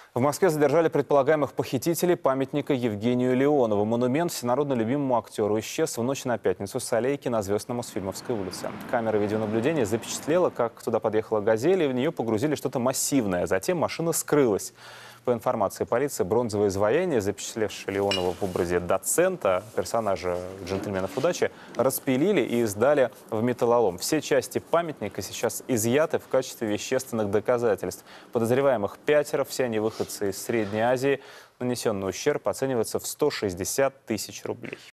В Москве задержали предполагаемых похитителей памятника Евгению Леонову. Монумент всенародно любимому актеру исчез в ночь на пятницу с аллейки на Звездному с Фильмовской улице. Камера видеонаблюдения запечатлела, как туда подъехала «Газель», и в нее погрузили что-то массивное. Затем машина скрылась. По информации полиции, бронзовое изваяние, запечатлевшее Леонова в образе доцента, персонажа «Джентльменов удачи», распилили и сдали в металлолом. Все части памятника сейчас изъяты в качестве вещественных доказательств. Подозреваемых 5, все они выходцы из Средней Азии. Нанесенный ущерб оценивается в 160 тысяч рублей.